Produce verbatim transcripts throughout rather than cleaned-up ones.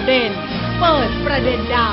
เด่นเปิดประเด็นดัง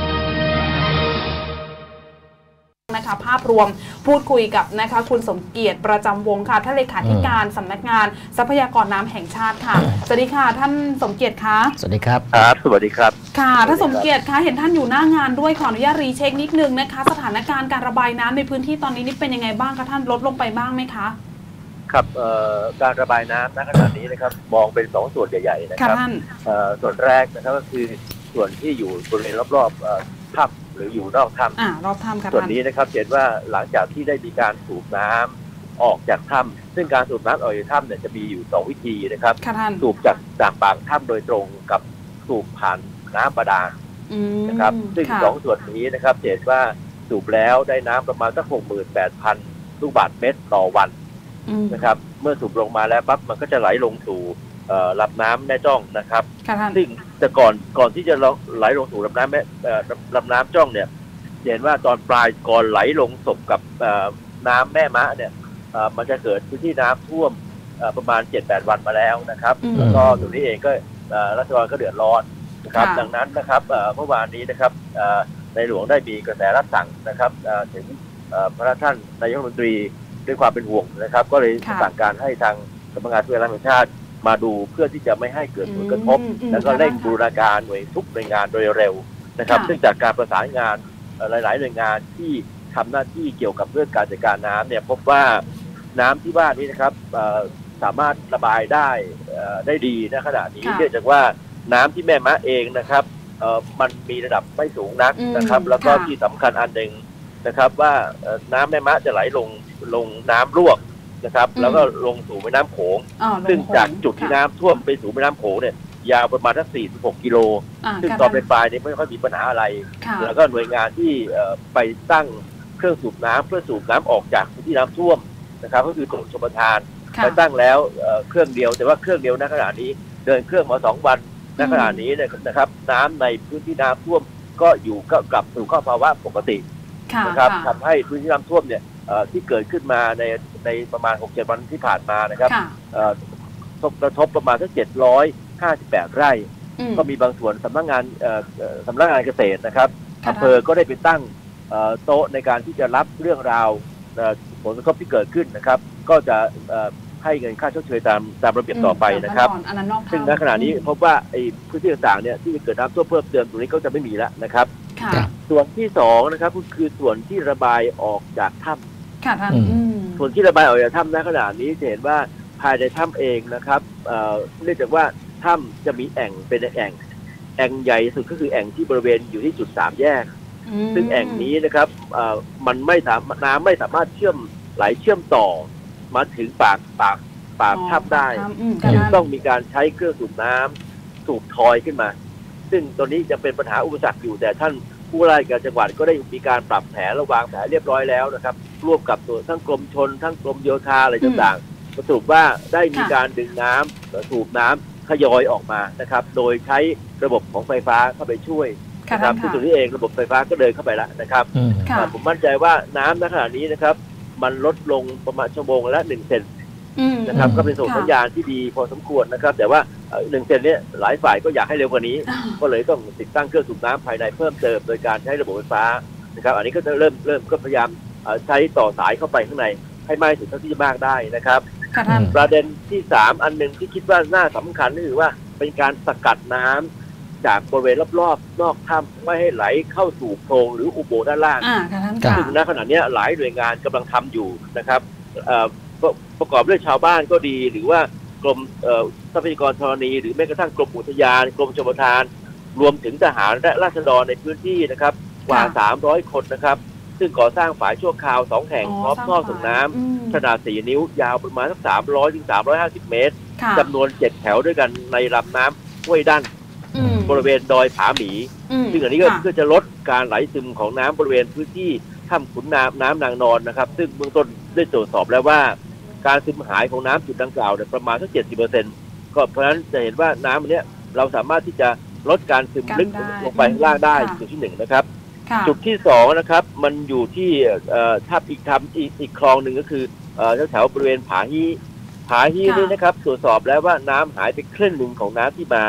นะคะภาพรวมพูดคุยกับนะคะคุณสมเกียรติประจำวงค่ะท่านเลขาธิการสำนักงานทรัพยากรน้ำแห่งชาติค่ะสวัสดีค่ะท่านสมเกียรติคะสวัสดีครับครับสวัสดีครับค่ะท่านสมเกียรติคะเห็นท่านอยู่หน้างานด้วยขออนุญาตรีเช็คนิดนึงนะคะสถานการณ์การระบายน้ำในพื้นที่ตอนนี้นี่เป็นยังไงบ้างคะท่านลดลงไปบ้างไหมคะครับการระบายน้ำณขณะนี้นะครับมองเป็นสองส่วนใหญ่ๆนะครับส่วนแรกนะครับก็คือส่วนที่อยู่บริเวณรอบๆถ้ำหรืออยู่นอกถ้ำรอบถ้ำค่ะส่วนนี้นะครับเห็นว่าหลังจากที่ได้มีการสูบน้ำออกจากถ้ำซึ่งการสูบน้ำออกจากถ้ำเนี่ยจะมีอยู่สองวิธีนะครับสูบจากจากปากถ้ำโดยตรงกับสูบผ่านน้ำบาดาลนะครับซึ่งสองส่วนนี้นะครับเห็นว่าสูบแล้วได้น้ำประมาณสักหกหมื่นแปดพันลูกบาศก์เมตรต่อวันนะครับเมื่อสูบลงมาแล้วปั๊บมันก็จะไหลลงสู่ลำน้ำแม่จ้องนะครับซึ่งแต่ก่อนก่อนที่จะไหลลงสู่ลำน้ำแม่ลำน้ำจ้องเนี่ยเห็นว่าตอนปลายก่อนไหลลงศพกับน้ำแม่มะเนี่ยมันจะเกิดพื้นที่น้ำท่วมประมาณ เจ็ดแปด วันมาแล้วนะครับแล้วก็ตรงนี้เองก็รัฐบาลก็เดือดร้อนนะครับดังนั้นนะครับเมื่อวานนี้นะครับในหลวงได้มีกระแสรับสั่งนะครับถึงพระท่านนายกรัฐมนตรีด้วยความเป็นห่วงนะครับก็เลยสั่งการให้ทางสำนักงานทรัพยากรน้ำแห่งชาติมาดูเพื่อที่จะไม่ให้เกิดผลกระทบแล้วก็เร่งบูรณาการหน่วยทุกหน่วยงานโดยเร็วนะครับซึ่งจากการประสานงานหลายๆหน่วยงานที่ทำหน้าที่เกี่ยวกับเรื่องการจัดการน้ำเนี่ยพบว่าน้ำที่ว่านี้นะครับสามารถระบายได้ได้ดีในขณะนี้เนื่องจากว่าน้ำที่แม่มะเองนะครับมันมีระดับไม่สูงนักนะครับแล้วก็ที่สำคัญอันหนึ่งนะครับว่าน้ำแม่มะจะไหลลงลงน้ำลวกนะครับแล้วก็ลงสู่แม่น้ำโขงซึ่งจากจุดที่น้ำท่วมไปสู่แม่น้ำโขงเนี่ยยาวประมาณสักสี่สิบหกกิโลซึ่งตอนปลายๆนี้ไม่ค่อยมีปัญหาอะไรแล้วก็หน่วยงานที่ไปตั้งเครื่องสูบน้ำเพื่อสูบน้ำออกจากพื้นที่น้ำท่วมนะครับก็คือกรมชลประทานไปตั้งแล้วเครื่องเดียวแต่ว่าเครื่องเดียวณขณะนี้เดินเครื่องมาสองวันณขณะนี้นะครับน้ำในพื้นที่น้ำท่วมก็อยู่ก็กลับสู่ภาวะปกตินะครับทำให้พื้นที่น้ำท่วมเนี่ยที่เกิดขึ้นมาในในประมาณ หกเจ็ด วันที่ผ่านมานะครับกระทบประมาณสักเจ็ดร้อยห้าสิบแปดไร่ก็มีบางส่วนสำนักงานสำนักงานเกษตรนะครับอำเภอก็ได้ไปตั้งโต๊ะในการที่จะรับเรื่องราวผลกระทบที่เกิดขึ้นนะครับก็จะให้เงินค่าชดเชยตามตามระเบียบต่อไปนะครับซึ่งณขณะนี้พบว่าไอ้พื้นที่ต่างๆเนี่ยที่จะเกิดน้ำท่วมเพิ่มเติมตรงนี้ก็จะไม่มีแล้วนะครับส่วนที่สองนะครับก็คือส่วนที่ระบายออกจากถ้ำค่ะท่านส่วนที่ระบายออกจากถ้ำณขณะนี้จะเห็นว่าภายในถ้ำเองนะครับเนื่องจากว่าถ้ำจะมีแอ่งเป็นแอ่งแอ่งใหญ่สุดก็คือแอ่งที่บริเวณอยู่ที่จุดสามแยกซึ่งแอ่งนี้นะครับมันไม่สามารถน้ำไม่สามารถเชื่อมไหลเชื่อมต่อมาถึงปากปากปากถ้ำได้จึงต้องมีการใช้เครื่องสูบน้ำสูบทอยขึ้นมาซึ่งตัวนี้จะเป็นปัญหาอุปสรรคอยู่แต่ท่านผู้ว่าราชการจังหวัดก็ได้มีการปรับแผนระวางแผนเรียบร้อยแล้วนะครับร่วมกับตัวทั้งกรมชลทั้งกรมโยธาอะไรต่างๆสรุปว่าได้มีการดึงน้ำสูบน้ำทยอยออกมานะครับโดยใช้ระบบของไฟฟ้าเข้าไปช่วยนะครับซึ่งตัวนี้เองระบบไฟฟ้าก็เดินเข้าไปแล้วนะครับผมมั่นใจว่าน้ำณขณะนี้นะครับมันลดลงประมาณชั่วโมงละหนึ่งเซนนะครับก็เป็นส่งสัญญาณที่ดีพอสมควรนะครับแต่ว่าหนึ่งเซนนี้หลายฝ่ายก็อยากให้เร็วกว่านี้ก็เลยต้องติดตั้งเครื่องสูบน้ำภายในเพิ่มเติมโดยการใช้ระบบไฟฟ้านะครับอันนี้ก็จะเริ่มเริ่มก็พยายามใช้ต่อสายเข้าไปข้างในให้มากที่สุดเท่าที่จะมากได้นะครับประเด็นที่สามอันหนึ่งที่คิดว่าน่าสำคัญก็คือว่าเป็นการสกัดน้ำจากบริเวณรอบๆนอกถ้ำไม่ให้ไหลเข้าสู่โพรงหรืออุโบสถ์ด้านล่างซึ่งณขณะนี้หลายหน่วยงานกำลังทำอยู่นะครับประกอบด้วยชาวบ้านก็ดีหรือว่ากรมทรัพยากรธรณีหรือแม้กระทั่งกรมอุทยานกรมชลประทานรวมถึงทหารและราษฎรในพื้นที่นะครับกว่าสามร้อยคนนะครับซึ่งก่อสร้างฝายชั่วคราวสองแห่งพร้อมท่อส่งน้ำขนาดสี่นิ้วยาวประมาณสักสามร้อยถึงสามร้อยห้าสิบเมตรจำนวนเจ็ดแถวด้วยกันในลำน้ำห้วยด้านบริเวณดอยผาหมีซึ่งอันนี้ก็เพื่อจะลดการไหลซึมของน้ำบริเวณพื้นที่ถ้ำขุนน้ำน้ำนางนอนนะครับซึ่งเบื้องต้นได้ตรวจสอบแล้วว่าการซึมหายของน้ำจุดดังกล่าวเนี่ยประมาณสักเจ็ดสิบเปอร์เซ็นต์ก็เพราะฉะนั้นจะเห็นว่าน้ำอันนี้เราสามารถที่จะลดการซึมลึกลงไปข้างล่างได้จุดที่หนึ่งนะครับจุดที่สองนะครับมันอยู่ที่ถ้าอีกทำอีกอีกคลองหนึ่งก็คือแถวบริเวณผาฮีผาฮีนี่นะครับตรวจสอบแล้วว่าน้ำหายไปครึ่งหนึ่งของน้ำที่มา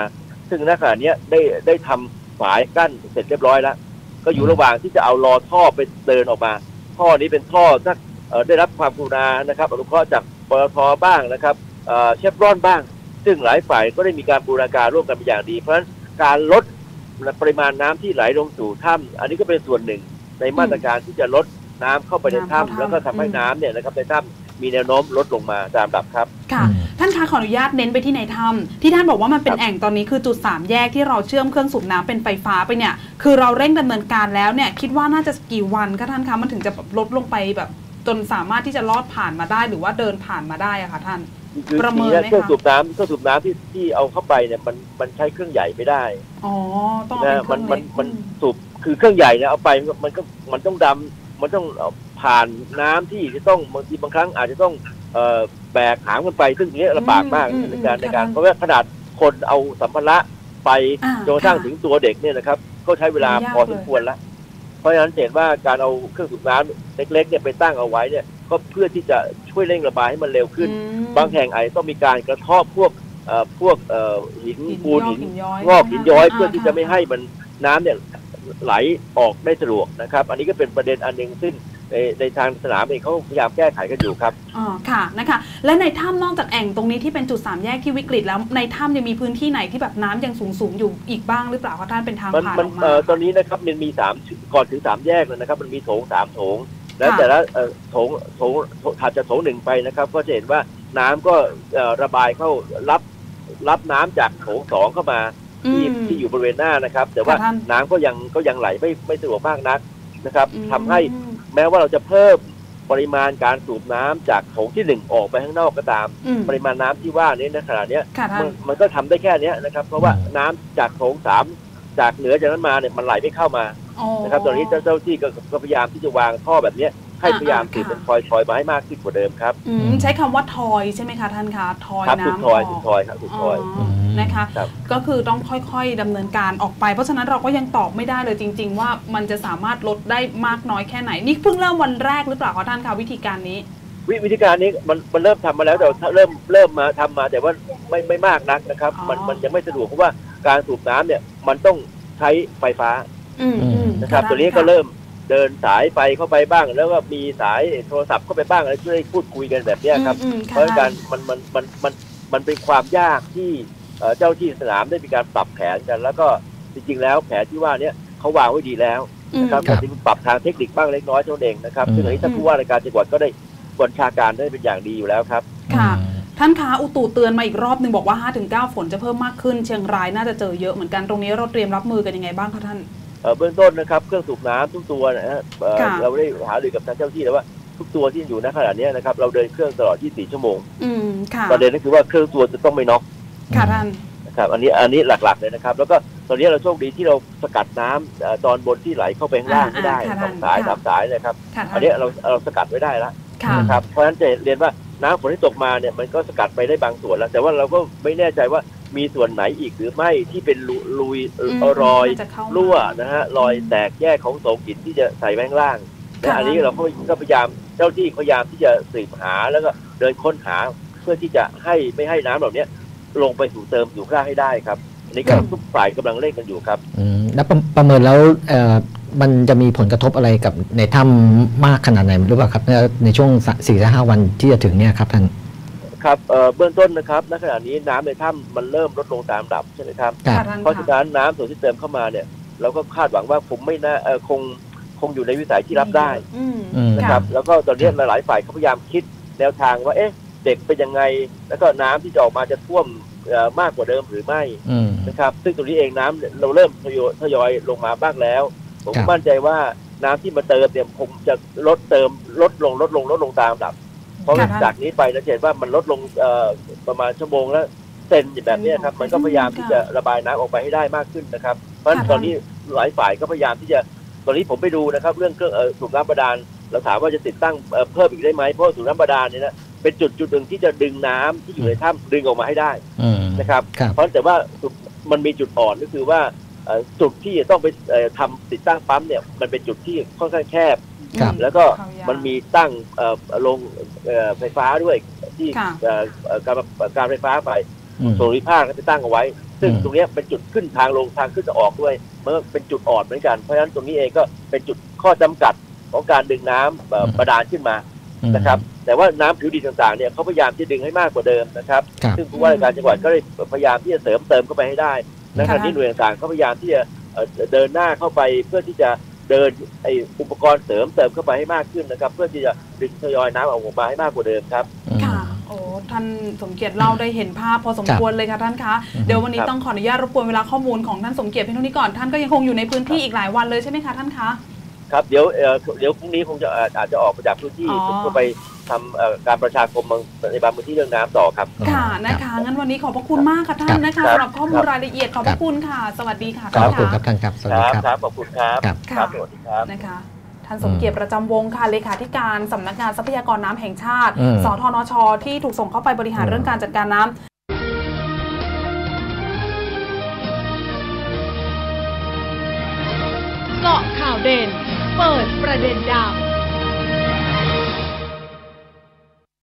ซึ่งณขณะนี้ได้ได้ทำฝายกั้นเสร็จเรียบร้อยแล้วก็อยู่ระหว่างที่จะเอารอท่อไปเดินออกมาท่อนี้เป็นท่อถ้าได้รับความกรุณานะครับอนุเคราะห์จากปตท.บ้างนะครับเชฟรอนบ้างซึ่งหลายฝ่ายก็ได้มีการบูรณาการร่วมกันเป็นอย่างดีเพราะฉะนั้นการลดปริมาณน้ำที่ไหลลงสู่ถ้ำอันนี้ก็เป็นส่วนหนึ่งในมาตรการที่จะลดน้ำเข้าไปในถ้ำแล้วก็ทำให้น้ำเนี่ยนะครับในถ้ำมีแนวโน้มลดลงมาตามลำดับครับค่ะท่านคะขออนุญาตเน้นไปที่ในถ้ำที่ท่านบอกว่ามันเป็นแอ่งตอนนี้คือจุดสามแยกที่เราเชื่อมเครื่องสูบน้ำเป็นไฟฟ้าไปเนี่ยคือเราเร่งดำเนินการแล้วเนี่ยคิดว่าน่าจะกี่วันคะท่านคะมันถึงจะลดลงไปแบบจนสามารถที่จะลอดผ่านมาได้หรือว่าเดินผ่านมาได้อะคะท่านประเมินไหมคะเครื่องสูบน้ำเครื่องสูบน้ำที่ที่เอาเข้าไปเนี่ยมันมันใช้เครื่องใหญ่ไม่ได้อ๋อต้องเป็นเครื่องเล็กมันมันสูบคือเครื่องใหญ่เนี่ยเอาไปมันก็มันต้องดำมันต้องผ่านน้ำที่จะต้องบางทีบางครั้งอาจจะต้องเอ่อแบกหามกันไปซึ่งนี้ลำบากมากในการในการเพราะว่าขนาดคนเอาสัมภาระไปจนกระทั่งถึงตัวเด็กเนี่ยนะครับก็ใช้เวลาพอสมควรแล้วเพราะฉะนั้นเห็นว่าการเอาเครื่องสูบน้ำเล็กๆเนี่ยไปตั้งเอาไว้เนี่ยก็เพื่อที่จะช่วยเร่งระบายให้มันเร็วขึ้นบางแห่งอาจจะต้องมีการกระทบพวกพวกหินปูนหินงอกหินย้อยเพื่อที่จะไม่ให้มันน้ำเนี่ยไหลออกได้สะดวกนะครับอันนี้ก็เป็นประเด็นอันหนึ่งซึ่งในในทางสนามเองเขาพยายามแก้ไขกันอยู่ครับอ๋อค่ะนะคะและในถ้ำนอกจากแอ่งตรงนี้ที่เป็นจุดสามแยกที่วิกฤตแล้วในถ้ำยังมีพื้นที่ไหนที่แบบน้ำยังสูงสูงอยู่อีกบ้างหรือเปล่าคะท่านเป็นทางผ่านออกมาตอนนี้นะครับมันมีสามก่อนถึงสามแยกเลยนะครับมันมีโถงสามโถงแล้วแต่ละโถงโถงถัดจากโถงหนึ่งไปนะครับก็จะเห็นว่าน้ำก็ระบายเข้ารับรับน้ำจากโถงสองเข้ามาที่ที่อยู่บริเวณหน้านะครับแต่ว่าน้ำก็ยังก็ยังไหลไม่ไม่สะดวกมากนักนะครับทำให้แม้ว่าเราจะเพิ่มปริมาณการสูบน้ำจากโถงที่หนึ่งออกไปข้างนอกก็ตามปริมาณน้ำที่ว่านี้ในขณะนี้มันมันก็ทำได้แค่นี้นะครับเพราะว่าน้ำจากโถงสามจากเหนือจากนั้นมาเนี่ยมันไหลไม่เข้ามานะครับตอนนี้เจ้าเจ้าที่ก็พยายามที่จะวางท่อแบบนี้ให้พยายามติดเป็นทอยทอยมาให้มากขึ้นกว่าเดิมครับใช้คำว่าทอยใช่ไหมคะท่านคะทอยน้ำทอยทอยครับทอยนะคะก็คือต้องค่อยๆดำเนินการออกไปเพราะฉะนั้นเราก็ยังตอบไม่ได้เลยจริงๆว่ามันจะสามารถลดได้มากน้อยแค่ไหนนี่เพิ่งเริ่มวันแรกหรือเปล่าคะท่านคะวิธีการนี้วิธีการนี้มันมันเริ่มทำมาแล้วแต่เริ่มเริ่มมาทำมาแต่ว่าไม่ไม่มากนักนะครับมันมันยังไม่สะดวกเพราะว่าการสูบน้ำเนี่ยมันต้องใช้ไฟฟ้านะครับตัวนี้ก็เริ่มเดินสายไฟเข้าไปบ้างแล้วก็มีสายโทรศัพท์เข้าไปบ้างอะไรเพื่อให้พูดคุยกันแบบนี้ครับเพราะการมันมันมันมันมันเป็นความยากที่เจ้าที่สนามได้มีการปรับแผนกันแล้วก็จริงๆแล้วแผนที่ว่านี้เขาวางไว้ดีแล้วนะครับแต่จริงปรับทางเทคนิคบ้างเล็กน้อยเท่านั้นเองนะครับซึ่งอันนี้ท่านผู้ว่าราชการจังหวัดก็ได้บัญชาการได้เป็นอย่างดีอยู่แล้วครับค่ะท่านคะอุตุเตือนมาอีกรอบหนึ่งบอกว่า ห้าถึงเก้า ฝนจะเพิ่มมากขึ้นเชียงรายน่าจะเจอเยอะเหมือนกันตรงนี้เราเตรียมรับมือกันยังไงบ้างคะท่านเบื้องต้นนะครับเครื่องสูบน้ำทุกตัวนะฮะเราได้หารือกับทางเจ้าที่แล้วว่าทุกตัวที่อยู่ณขณะนี้นะครับเราเดินเครื่องตลอดยี่สิบสี่ชั่วโมงประเด็นก็คือว่าเครื่องตัวจะต้องไม่น็อกค่ะท่านนะครับอันนี้อันนี้หลักๆเลยนะครับแล้วก็ตอนนี้เราโชคดีที่เราสกัดน้ำตอนบนที่ไหลเข้าไปข้างล่างไม่ได้สองสายสามสายนะครับอันนี้เราเราสกัดไว้ได้แล้วนะครับเพราะฉะนั้นจะเรียนว่าน้ำฝนที่ตกมาเนี่ยมันก็สกัดไปได้บางส่วนแล้วแต่ว่าเราก็ไม่แน่ใจว่ามีส่วนไหนอีกหรือไม่ที่เป็นรูรอยรั่วนะฮะรอยแตกแยกของโสงหินที่จะใส่แม่งล่างและอันนี้เราก็พยายามเจ้าที่พยายามที่จะสืบหาแล้วก็เดินค้นหาเพื่อที่จะให้ไม่ให้น้ำเหล่านี้ลงไปสู่เติมสู่ข้างให้ได้ครับอันนี้ก็ทุกฝ่ายกำลังเร่งกันอยู่ครับแล้วประเมินแล้วมันจะมีผลกระทบอะไรกับในถ้ำมากขนาดไหนหรือเปล่าครับในช่วง สี่ถึงห้า วันที่จะถึงเนี่ยครับท่านครับเบื้องต้นนะครับณขณะนี้น้ำในถ้ำมันเริ่มลดลงตามลำดับใช่ไหมครับเพราะฉะนั้นน้ำส่วนที่เติมเข้ามาเนี่ยเราก็คาดหวังว่าคงไม่น่าคงคงอยู่ในวิสัยที่รับได้นะครับแล้วก็ตอนนี้หลายฝ่ายเขาพยายามคิดแนวทางว่าเอ๊ะเด็กเป็นยังไงแล้วก็น้ำที่จะออกมาจะท่วมมากกว่าเดิมหรือไม่นะครับซึ่งตรงนี้เองน้ำเราเริ่มทยอยลงมาบ้างแล้วผมมั่นใจว่าน้ำที่มาเติมเนี่ยคงจะลดเติมลดลงลดลงลดลงตามลำดับเพราะจากนี้ไปเราเห็นว่ามันลดลงประมาณชั่วโมงละเซนแบบนี้ครับมันก็พยายามที่จะระบายน้ำออกไปให้ได้มากขึ้นนะครับเพราะฉะนั้นตอนนี้หลายฝ่ายก็พยายามที่จะตอนนี้ผมไปดูนะครับเรื่องเครื่องสูบน้ำบาดาลเราถามว่าจะติดตั้งเพิ่มอีกได้ไหมเพราะสูบน้ำบาดาลเนี่ยนะเป็นจุดจุดหนึ่งที่จะดึงน้ำที่อยู่ในถ้ำดึงออกมาให้ได้นะครับเพราะแต่ว่ามันมีจุดอ่อนก็คือว่าจุดที่ต้องไปทำติดตั้งปั๊มเนี่ยมันเป็นจุดที่ค่อนข้างแคบแล้วก็มันมีตั้งลงไฟฟ้าด้วยที่การการไฟฟ้าไปส่วนภูมิภาคไปตั้งเอาไว้ซึ่งตรงนี้เป็นจุดขึ้นทางลงทางขึ้นจะออกด้วยมันเป็นจุดอ่อนเหมือนกันเพราะฉะนั้นตรงนี้เองก็เป็นจุดข้อจำกัดของการดึงน้ำบาดาลขึ้นมานะครับแต่ว่าน้ำผิวดินต่างๆเนี่ยเขาพยายามที่ดึงให้มากกว่าเดิมนะครับซึ่งผู้ว่าราชการจังหวัดก็ได้พยายามที่จะเสริมเติมเข้าไปให้ได้และขณะนี้หน่วยต่างๆเขาพยายามที่จะเดินหน้าเข้าไปเพื่อที่จะเดินไออุปกรณ์เสริมเติมเข้าไปให้มากขึ้นนะครับเพื่อที่จะดึงทยอยน้ำออกมาให้มากกว่าเดิมครับค่ะโอ้ท่านสมเกียรติเล่าได้เห็นภาพพอสมควรเลยค่ะท่านคะเดี๋ยววันนี้ต้องขออนุญาตรบกวนเวลาข้อมูลของท่านสมเกียรติเพียงเท่านี้ก่อนท่านก็ยังคงอยู่ในพื้นที่อีกหลายวันเลยใช่ไหมคะท่านคะครับเดี๋ยวเดี๋ยวพรุ่งนี้คงจะอาจจะออกมาจากพื้นที่เพื่อไปทำการประชาคมในบางพื้นที่เรื่องน้ำต่อครับค่ะนะคะงั้นวันนี้ขอบพระคุณมากค่ะท่านนะคะสำหรับข้อมูลรายละเอียดขอบพระคุณค่ะสวัสดีค่ะขอบคุณครับท่านครับสวัสดีครับครับขอบคุณครับครับสวัสดีครับนะคะท่านสมเกียรติประจำวงค่ะเลขาธิการสำนักงานทรัพยากรน้ำแห่งชาติสทนช.ที่ถูกส่งเข้าไปบริหารเรื่องการจัดการน้ำเกาะข่าวเด่นเปิดประเด็นดัง